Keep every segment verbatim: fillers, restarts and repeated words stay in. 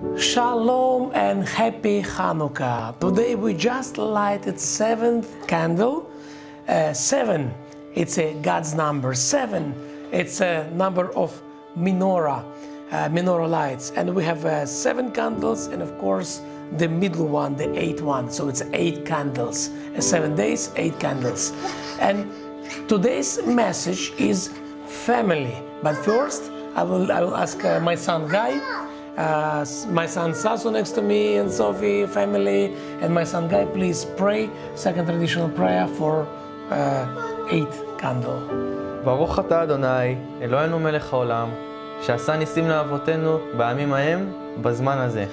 Shalom and happy Hanukkah. Today we just lighted seventh candle. Uh, seven, it's a God's number. Seven, it's a number of menorah, uh, menorah lights. And we have uh, seven candles and of course the middle one, the eighth one. So it's eight candles. Uh, seven days, eight candles. And today's message is family. But first, I will, I will ask uh, my son Guy. Uh, my son Sasu next to me, and Sophie, family, and my son Guy, please pray second traditional prayer for uh, eighth candle. ברוך אתה אדוני, אלוהינו מלך העולם, שעשה ניסים לאבותינו בימים ההם, בזמן הזה.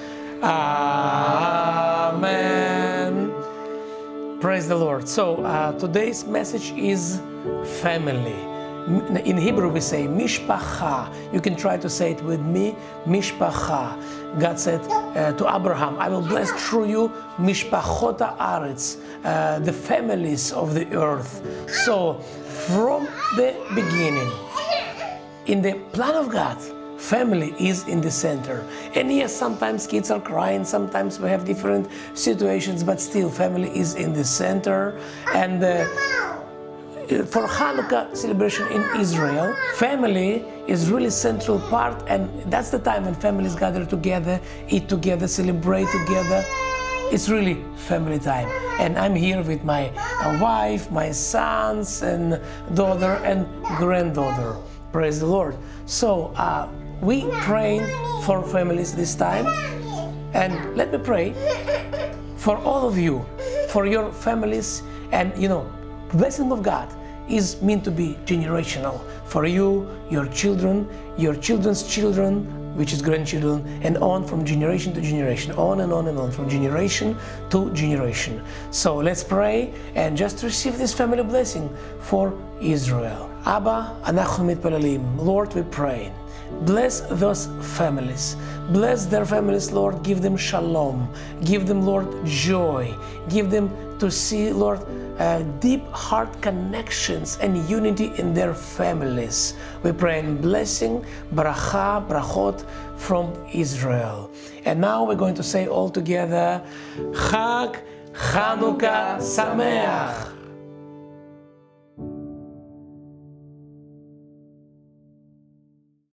Amen. Praise the Lord. So uh, today's message is family. In Hebrew we say mishpacha. You can try to say it with me, mishpacha. God said uh, to Abraham, I will bless through you mishpachot haaretz, uh, the families of the earth. So from the beginning, in the plan of God, family is in the center. And yes, sometimes kids are crying, sometimes we have different situations, but still family is in the center. And uh, for Hanukkah celebration in Israel, family is really central part, and that's the time when families gather together, eat together, celebrate together. It's really family time. And I'm here with my uh, wife, my sons, and daughter and granddaughter. Praise the Lord. So uh, we praying for families this time, and let me pray for all of you, for your families, and you know, blessing of God is meant to be generational for you, your children, your children's children, which is grandchildren, and on from generation to generation, on and on and on, from generation to generation. So let's pray and just receive this family blessing for Israel. Abba, אנחנו מתפללים. Lord, we pray. Bless those families. Bless their families, Lord. Give them shalom. Give them, Lord, joy. Give them to see, Lord, uh, deep heart connections and unity in their families. We pray in blessing, bracha, brachot from Israel. And now we're going to say all together, Chag Chanukah Sameach.